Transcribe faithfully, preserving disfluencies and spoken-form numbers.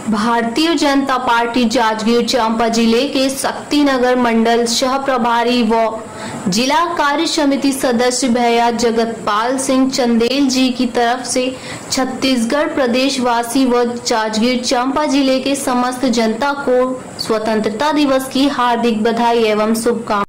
Bharatiya Janata party Janjgir Champa जिले के शक्तिनगर मंडल सह प्रभारी व जिला कार्य समिति सदस्य भैया जगतपाल सिंह चंदेल जी की तरफ से छत्तीसगढ़ प्रदेश वासी व जांजगीर चांपा जिले के समस्त जनता को स्वतंत्रता दिवस की हार्दिक बधाई एवं शुभकामनाएं।